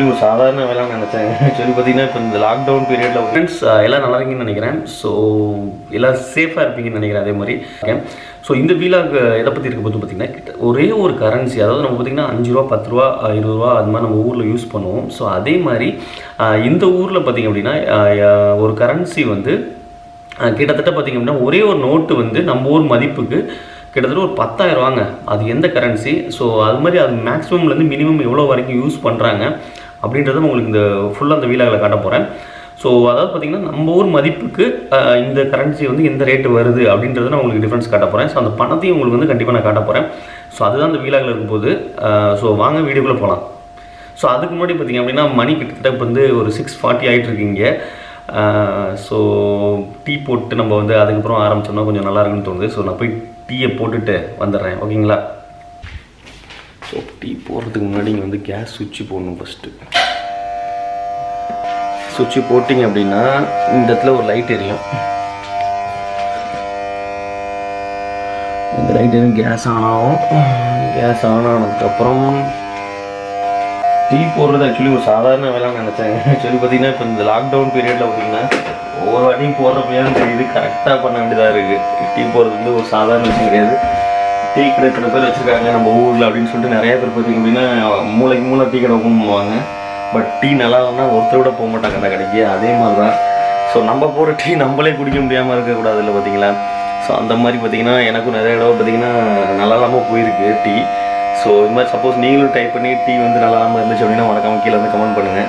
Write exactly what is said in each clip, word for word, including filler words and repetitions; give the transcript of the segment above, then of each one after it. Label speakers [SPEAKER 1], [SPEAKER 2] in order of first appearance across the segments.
[SPEAKER 1] Actually ஒரு சாதாரண வேலைன்னு நினச்சேன். ஆக்சுவலி பார்த்தீங்கன்னா இப்போ இந்த லாக்டவுன் பீரியடில் ஃப்ரெண்ட்ஸ் எல்லாம் நல்லா இருக்கீங்கன்னு நினைக்கிறேன். ஸோ எல்லாம் சேஃபாக இருப்பீங்கன்னு நினைக்கிறேன். அதே மாதிரி ஸோ இந்த வீலாக் எதை பற்றி இருக்க போது பார்த்தீங்கன்னா ஒரே ஒரு கரன்சி, அதாவது நம்ம பார்த்திங்கன்னா அஞ்சு ரூபா பத்து ரூபா இருபது ரூபா அது மாதிரி நம்ம ஊரில் யூஸ் பண்ணுவோம். ஸோ அதே மாதிரி இந்த ஊரில் பார்த்திங்க அப்படின்னா ஒரு கரன்சி வந்து கிட்டத்தட்ட பார்த்திங்க அப்படின்னா ஒரே ஒரு நோட்டு வந்து நம்ம ஊர் மதிப்புக்கு கிட்டத்தட்ட ஒரு பத்தாயிரம் ரூபாங்க. அது எந்த கரன்சி, ஸோ அது மாதிரி அது மேக்ஸிமம்லேருந்து மினிமம் எவ்வளோ வரைக்கும் யூஸ் பண்ணுறாங்க அப்படின்றத உங்களுக்கு இந்த ஃபுல்லாக அந்த வீலாகில் காட்ட போகிறேன். ஸோ அதாவது பார்த்திங்கன்னா நம்ம ஊர் மதிப்புக்கு இந்த கரன்சி வந்து எந்த ரேட்டு வருது அப்படின்றத நான் உங்களுக்கு டிஃப்ரென்ஸ் காட்ட போகிறேன். ஸோ அந்த பணத்தையும் உங்களுக்கு வந்து கண்டிப்பாக நான் காட்ட போகிறேன். ஸோ அதுதான் இந்த வீலாகில் இருக்கும்போது ஸோ வாங்க வீடியோக்குள்ளே போகலாம். ஸோ அதுக்கு முன்னாடி பார்த்திங்க அப்படின்னா மணி கிட்டத்தட்ட இப்போ வந்து ஒரு சிக்ஸ் ஃபார்ட்டி ஆகிட்டுருக்கீங்க. ஸோ டீ போட்டு நம்ம வந்து அதுக்கப்புறம் ஆரம்பித்தோம்னா கொஞ்சம் நல்லா இருக்குன்னு தோணுது. ஸோ நான் போய் டீயை போட்டுட்டு வந்துடுறேன், ஓகேங்களா? ஸோ டீ போடுறதுக்கு முன்னாடி இங்கே வந்து கேஸ் சுவிட்சு போடணும். ஃபஸ்ட்டு சுவிட்சு போட்டிங்க அப்படின்னா இந்த இடத்துல ஒரு லைட் எரியும். இந்த லைட் எரியும், கேஸ் ஆன் ஆகும். கேஸ் ஆன் ஆனதுக்கப்புறம் டீ போடுறது ஆக்சுவலி ஒரு சாதாரண வேலைன்னு நினச்சேன். ஆக்சுவலி பார்த்தீங்கன்னா இப்போ இந்த லாக்டவுன் பீரியடில் பார்த்தீங்கன்னா ஒவ்வொரு வாட்டியும் போடுறப்பையான்னு தெரியுது, கரெக்டாக பண்ண வேண்டியதாக இருக்குது. டீ போடுறது வந்து ஒரு சாதாரண விஷயம் கிடையாது. டீ கடை எத்தனை பேர் வச்சுருக்காங்க நம்ம ஊரில் அப்படின்னு சொல்லிட்டு நிறைய பேர் பார்த்திங்க அப்படின்னா மூளைக்கு மூளை டீ கடை ஓப்பன் பண்ணுவாங்க. பட் டீ நல்லா இல்லைன்னா ஒருத்தர் கூட போக மாட்டாங்க அந்த கடைக்கு. அதே மாதிரி தான் ஸோ நம்ம போகிற டீ நம்மளே குடிக்க முடியாமல் இருக்கக்கூடாது இல்லை பார்த்தீங்களா? ஸோ அந்த மாதிரி பார்த்திங்கன்னா எனக்கும் நிறைய இடம் பார்த்திங்கன்னா நல்லா இல்லாமல் போயிருக்கு டீ. ஸோ இது மாதிரி சப்போஸ் நீங்களும் டைப் பண்ணி டீ வந்து நல்லா இல்லாமல் இருந்துச்சு அப்படின்னா மறக்காமல் கீழே வந்து கமெண்ட் பண்ணுங்கள்.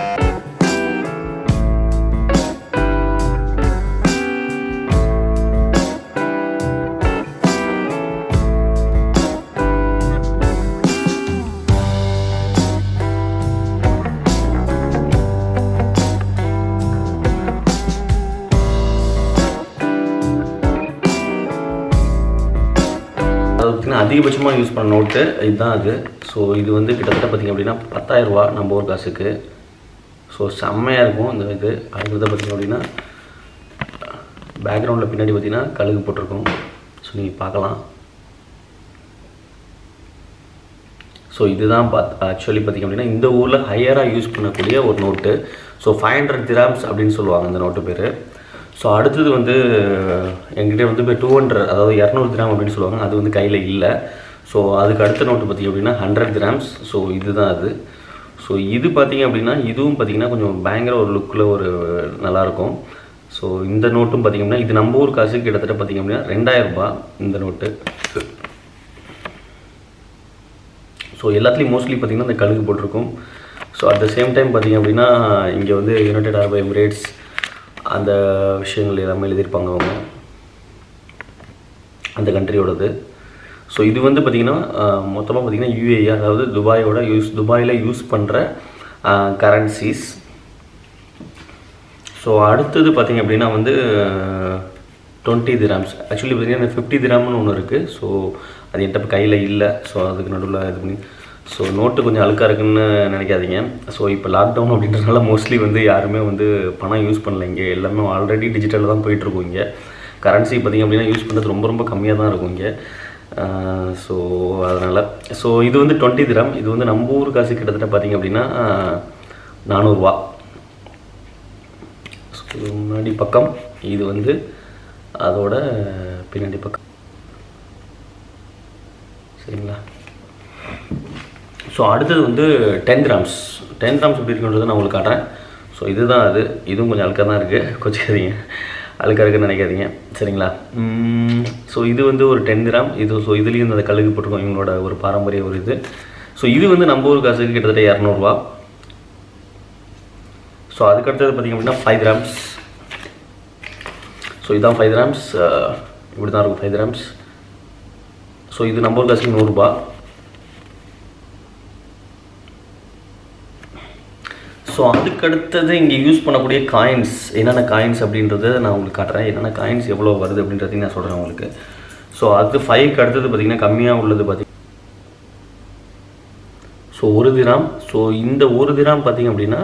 [SPEAKER 1] அதிகபட்சமாக யூஸ் பண்ண நோட்டு இதுதான் அது. ஸோ இது வந்து கிட்டத்தட்ட பார்த்திங்க அப்படின்னா பத்தாயிரம் ரூபா நம்ம ஊர் காசுக்கு. ஸோ செம்மையாக இருக்கும் இந்த இது. அடுத்தது பார்த்திங்க அப்படின்னா பேக்ரவுண்டில் பின்னாடி பார்த்திங்கன்னா கழுகு போட்டிருக்கோம். ஸோ நீங்கள் பார்க்கலாம். ஸோ இதுதான் பார்த்து ஆக்சுவலி பார்த்திங்க அப்படின்னா இந்த ஊரில் ஹையராக யூஸ் பண்ணக்கூடிய ஒரு note. So five hundred dirhams அப்படின்னு சொல்லுவாங்க இந்த நோட்டு பேர். ஸோ அடுத்தது வந்து என்கிட்ட வந்து இப்போ டூ ஹண்ட்ரட் அதாவது இரநூறு கிராம் அப்படின்னு சொல்லுவாங்க. அது வந்து கையில் இல்லை. ஸோ அதுக்கு அடுத்த நோட்டு பார்த்திங்க அப்படின்னா ஹண்ட்ரட் கிராம்ஸ். ஸோ இதுதான் அது. ஸோ இது பார்த்திங்க அப்படின்னா இதுவும் பார்த்திங்கன்னா கொஞ்சம் பயங்கர ஒரு லுக்கில் ஒரு நல்லாயிருக்கும். ஸோ இந்த நோட்டும் பார்த்திங்க அப்படின்னா இது நம்ம ஊர் காசுக்கு கிட்டத்தட்ட பார்த்திங்க அப்படின்னா ரெண்டாயிரம் ரூபாய் இந்த நோட்டு. ஸோ எல்லாத்துலேயும் மோஸ்ட்லி பார்த்திங்கன்னா இந்த கழுகு போட்டிருக்கும். So at the same time பார்த்திங்க அப்படின்னா இங்கே வந்து யுனைடெட் அரபு எமிரேட்ஸ் அந்த விஷயங்கள் எல்லாமே எழுதியிருப்பாங்க அவங்க அந்த கண்ட்ரியோடது. ஸோ இது வந்து பார்த்திங்கன்னா மொத்தமாக பார்த்திங்கன்னா யூஏஇ அதாவது துபாயோட யூஸ் துபாயில் யூஸ் பண்ணுற கரன்சிஸ். ஸோ அடுத்தது பார்த்திங்க அப்படின்னா வந்து டுவெண்ட்டி திராம்ஸ். ஆக்சுவலி பார்த்திங்கன்னா ஃபிஃப்டி திராம்னு ஒன்று இருக்குது. ஸோ அது என்கிட்ட கையில் இல்லை. ஸோ அதுக்கு நடுவில் இது பண்ணி ஸோ நோட்டு கொஞ்சம் அழுக்காக இருக்குன்னு நினைக்காதீங்க. ஸோ இப்போ லாக்டவுன் அப்படின்றதுனால மோஸ்ட்லி வந்து யாருமே வந்து பணம் யூஸ் பண்ணல. இங்கே எல்லாமே ஆல்ரெடி டிஜிட்டலில் தான் போயிட்டுருக்கும். இங்கே கரன்சி பார்த்திங்க அப்படின்னா யூஸ் பண்ணுறது ரொம்ப ரொம்ப கம்மியாக தான் இருக்கும் இங்கே. ஸோ அதனால் ஸோ இது வந்து டுவெண்ட்டி திராம். இது வந்து நம்ம ஊர் காசு கிட்டத்தட்ட பார்த்திங்க அப்படின்னா நானூறுரூவா. ஸோ முன்னாடி பக்கம் இது வந்து அதோட பின்னாடி பக்கம், சரிங்களா? ஸோ அடுத்தது வந்து டென் கிராம்ஸ். டென் கிராம்ஸ் எப்படி இருக்குன்றது நான் உங்களுக்கு காட்டுறேன். ஸோ இதுதான் அது. இதுவும் கொஞ்சம் அழுக்காக தான் இருக்குது, கொஞ்சம் அழுக்காக இருக்குன்னு நினைக்காதீங்க, சரிங்களா? ஸோ இது வந்து ஒரு டென் கிராம். இது ஸோ இதுலேயும் அந்த கழுகு போட்டிருக்கோம், இவங்களோட ஒரு பாரம்பரிய ஒரு இது. ஸோ இது வந்து நம்ம ஊர் காசுக்கு கிட்டத்தட்ட இரநூறுவா. ஸோ அதுக்கடுத்தது பார்த்திங்க அப்படின்னா ஃபைவ் கிராம்ஸ். ஸோ இதுதான் ஃபைவ் கிராம்ஸ். இப்படி தான் இருக்கும் ஃபைவ் கிராம்ஸ். ஸோ இது நம்ம ஊர் காசுக்கு நூறுரூபா. ஸோ அதுக்கடுத்தது இங்கே யூஸ் பண்ணக்கூடிய காயின்ஸ் என்னென்ன காயின்ஸ் அப்படின்றத நான் உங்களுக்கு காட்டுறேன். என்னென்ன காயின்ஸ் எவ்வளோ வருது அப்படின்றதையும் நான் சொல்கிறேன் உங்களுக்கு. ஸோ அது ஃபைவ்க்கு அடுத்தது பார்த்திங்கன்னா கம்மியாக உள்ளது பார்த்திங்கன்னா ஸோ ஒரு திராம். ஸோ இந்த ஒரு திராம் பார்த்திங்க அப்படின்னா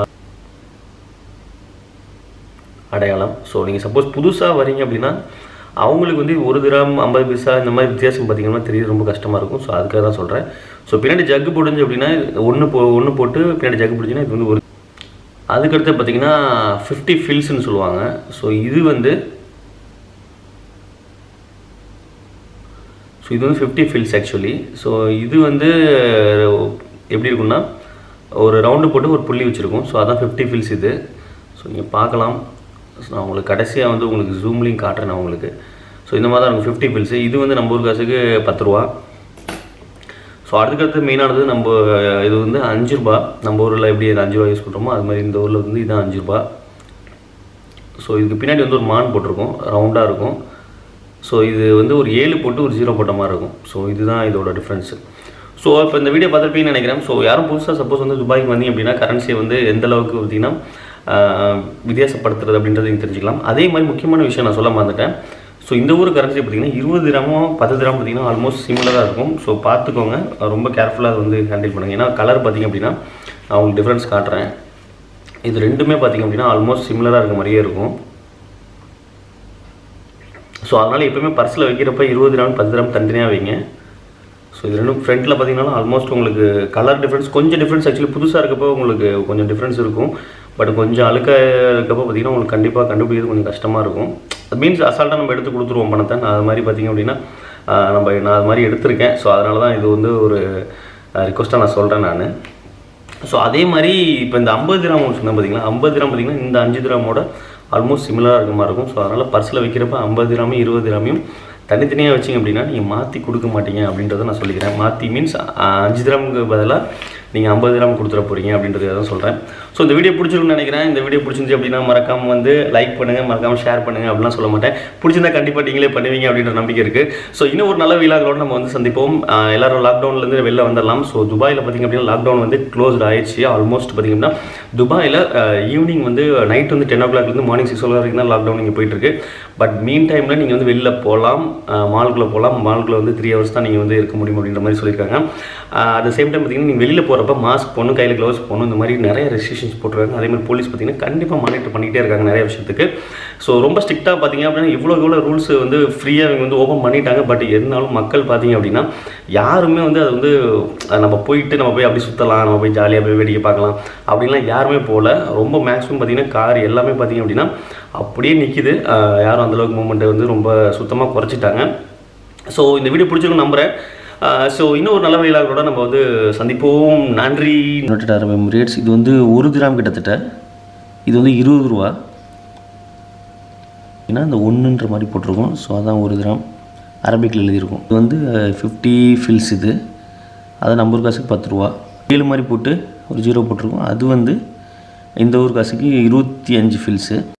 [SPEAKER 1] அடையாளம். ஸோ நீங்கள் சப்போஸ் புதுசாக வரீங்க அப்படின்னா அவங்களுக்கு வந்து ஒரு திராம் ஐம்பது பைசா இந்த மாதிரி வித்தியாசம் பார்த்திங்கன்னா தெரியுது ரொம்ப கஷ்டமாக இருக்கும். ஸோ அதுக்காக தான் சொல்கிறேன். ஸோ பின்னாடி ஜக்கு போடுஞ்சு அப்படின்னா ஒன்று போ ஒன்று போட்டு பின்னாடி ஜக்கு பிடிச்சின்னா இது வந்து ஒரு அதுக்கடுத்து பார்த்திங்கன்னா ஃபிஃப்டி ஃபில்ஸ்ன்னு சொல்லுவாங்க. ஸோ இது வந்து ஸோ இது வந்து ஃபிஃப்டி ஃபில்ஸ் ஆக்சுவலி. ஸோ இது வந்து எப்படி இருக்குன்னா ஒரு ரவுண்டு போட்டு ஒரு புள்ளி வச்சுருக்கோம். ஸோ அதான் ஃபிஃப்டி ஃபில்ஸ் இது. ஸோ நீங்கள் பார்க்கலாம். ஸோ நான் உங்களுக்கு கடைசியாக வந்து உங்களுக்கு ஜூம்லிங் காட்டுறேன் நான் உங்களுக்கு. ஸோ இந்த மாதிரி தான் இருக்கும் ஃபிஃப்டி ஃபில்ஸு. இது வந்து நம்ம ஊர் காசுக்கு பத்து ரூபா. ஸோ அதுக்கடுத்து மெயினானது நம்ம இது வந்து அஞ்சு ரூபா. நம்ம ஊரில் எப்படி இது அஞ்சு ரூபா யூஸ் பண்ணுறோமோ அது மாதிரி இந்த ஊரில் வந்து இதுதான் அஞ்சு ரூபா. ஸோ இதுக்கு பின்னாடி வந்து ஒரு மான் போட்டிருக்கோம், ரவுண்டாக இருக்கும். ஸோ இது வந்து ஒரு ஏழு போட்டு ஒரு ஜீரோ போட்ட மாதிரி இருக்கும். ஸோ இதுதான் இதோட டிஃப்ரென்ஸு. ஸோ இப்போ இந்த வீடியோ பார்த்துருப்பீங்கன்னு நினைக்கிறேன். ஸோ யாரும் புதுசாக சப்போஸ் வந்து துபாய்க்கு வந்தீங்க அப்படின்னா கரன்சியை வந்து எந்த அளவுக்கு பார்த்திங்கன்னா வித்தியாசப்படுத்துறது அப்படின்றது நீங்கள் தெரிஞ்சுக்கலாம். அதே மாதிரி முக்கியமான விஷயம் நான் சொல்ல மறந்துட்டேன். ஸோ இந்த ஊர் கரன்சி பார்த்திங்கன்னா இருபது கிராமும் பத்து கிராம் பார்த்திங்கன்னா ஆல்மோஸ்ட் சிமிலராக இருக்கும். ஸோ பார்த்துக்கோங்க, ரொம்ப கேர்ஃபுல்லாக வந்து ஹேண்டில் பண்ணுங்கள். ஏன்னா கலர் பார்த்திங்க அப்படின்னா நான் உங்களுக்கு டிஃப்ரென்ஸ் காட்டுறேன். இது ரெண்டுமே பார்த்திங்க அப்படின்னா ஆல்மோஸ்ட் சிமிலராக இருக்க மாதிரியே இருக்கும். ஸோ அதனால் எப்போயுமே பர்ஸில் வைக்கிறப்ப இருபது கிராம் பத்து கிராம் தனித்தனியாக வைங்க. ஸோ இது ரெண்டும் ஃப்ரண்ட்டில் பார்த்தீங்கன்னா ஆல்மோஸ்ட் உங்களுக்கு கலர் டிஃப்ரென்ஸ் கொஞ்சம் டிஃப்ரென்ஸ் ஆக்சுவலி புதுசாக இருக்கப்போ உங்களுக்கு கொஞ்சம் டிஃப்ரென்ஸ் இருக்கும். பட் கொஞ்சம் அழுக்காக இருக்கப்போ பார்த்திங்கன்னா உங்களுக்கு கண்டிப்பாக கண்டுபிடிக்கிறது கொஞ்சம் கஷ்டமாக இருக்கும். அது மீன்ஸ் அசால்ட்டாக நம்ம எடுத்து கொடுத்துருவோம் பணத்தை. நான் அது மாதிரி பார்த்திங்க அப்படின்னா நம்ம நான் அது மாதிரி எடுத்திருக்கேன். ஸோ அதனால தான் இது வந்து ஒரு ரிக்வஸ்ட்டாக நான் சொல்கிறேன் நான். ஸோ அதே மாதிரி இப்போ இந்த ஐம்பது கிராம் சொன்னால் பார்த்திங்கன்னா ஐம்பது கிராம் பார்த்திங்கன்னா இந்த அஞ்சு கிராமோட ஆல்மோஸ்ட் சிமிலராக இருக்க மாதிரி இருக்கும். ஸோ அதனால் பர்ஸில் வைக்கிறப்ப ஐம்பது கிராமும் இருபது கிராமையும் தனித்தனியாக வச்சிங்க அப்படின்னா நீங்கள் மாற்றி கொடுக்க மாட்டீங்க அப்படின்றத நான் சொல்லிக்கிறேன். மாற்றி மீன்ஸ் அஞ்சு கிராமுக்கு பதிலாக நீங்கள் ஐம்பது கிராம் கொடுத்துட போகிறீங்க அப்படின்றத தான் சொல்கிறேன். ஸோ இந்த வீடியோ பிடிச்சிருக்குன்னு நினைக்கிறேன். இந்த வீடியோ பிடிச்சிருந்துச்சு அப்படின்னா மறக்காமல் வந்து லைக் பண்ணுங்கள், மறக்காமல் ஷேர் பண்ணுங்கள் அப்படிலாம் சொல்ல மாட்டேன். பிடிச்சிருந்தா கண்டிப்பாக நீங்களே பண்ணுவீங்க அப்படின்ற நம்பிக்கை இருக்குது. ஸோ இன்னும் ஒரு நல்ல வீலாகளோடு நம்ம வந்து சந்திப்போம். எல்லோரும் லாக்டவுன்லேருந்து வெளில வந்துடலாம். ஸோ துபாயில் பார்த்திங்க அப்படின்னா லாக்டவுன் வந்து க்ளோஸ்ட் ஆயிடுச்சு ஆல்மோஸ்ட். பார்த்திங்க அப்படின்னா துபாயில் ஈவினிங் வந்து நைட் வந்து டென் ஓ கிளாக்லேருந்து மார்னிங் சிக்ஸ் ஓ கிளாக் வரைக்கும் தான் லாக்டவுன் இங்கே போயிட்டுருக்கு. பட் மீன் டைமில் நீங்கள் வந்து வெளில போகலாம், மாலுக்குள்ளே போகலாம். மாலுக்குள்ளே வந்து த்ரீ ஹவர்ஸ் தான் நீங்கள் வந்து இருக்க முடியும் அப்படின்ற மாதிரி சொல்லியிருக்காங்க. அட் த சேம் டைம் பார்த்திங்கன்னா நீங்கள் வெளியில் போகிறப்ப மாஸ்க் போடணும், கையில் க்ளவுஸ் போடணும், இந்த மாதிரி நிறைய ரெஸ்ட்ரிக்ஷன்ஸ் போட்டுருக்காங்க. அதே மாதிரி போலீஸ் பார்த்திங்கன்னா கண்டிப்பாக மானிட்டர் பண்ணிகிட்டே இருக்காங்க நிறைய விஷயத்துக்கு. ஸோ ரொம்ப ஸ்ட்ரிக்டாக பார்த்திங்க அப்படின்னா இவ்வளோ இவ்வளோ ரூல்ஸ் வந்து ஃப்ரீயாக அவங்க வந்து ஓப்பன் பண்ணிட்டாங்க. பட் இருந்தாலும் மக்கள் பார்த்திங்க அப்படின்னா யாருமே வந்து அது வந்து நம்ம போயிட்டு நம்ம போய் அப்படி சுற்றலாம், நம்ம போய் ஜாலியாக போய் வேடிக்கை பார்க்கலாம் அப்படின்லாம் யாருமே போகல. ரொம்ப மேக்ஸிமம் பார்த்திங்கன்னா கார் எல்லாமே பார்த்திங்க அப்படின்னா அப்படியே நிற்கிது. யாரும் அந்தளவுக்கு மூமெண்ட்டை வந்து ரொம்ப சுத்தமாக குறைச்சிட்டாங்க. ஸோ இந்த வீடியோ பிடிச்சிருக்குன்னு நம்புகிறேன். ஸோ இன்னும் ஒரு நல்ல வழியிலாக நம்ம வந்து சந்திப்போம். நன்றி. நோட்டட் அரபிக் ரேட்ஸ் இது வந்து ஒரு கிராம் கிட்டத்தட்ட இது வந்து இருபது ரூபா. ஏன்னா இந்த ஒன்றுன்ற மாதிரி போட்டிருக்கோம். ஸோ அதான் ஒரு கிராம் அரபிக்கில் எழுதியிருக்கும். இது வந்து ஃபிஃப்டி ஃபில்ஸ். இது அது நம்ம ஊர் காசுக்கு பத்து ரூபா. ஏழு மாதிரி போட்டு ஒரு ஜீரோ போட்டிருக்கோம். அது வந்து இந்த ஊர் காசுக்கு இருபத்தி அஞ்சு ஃபில்ஸு.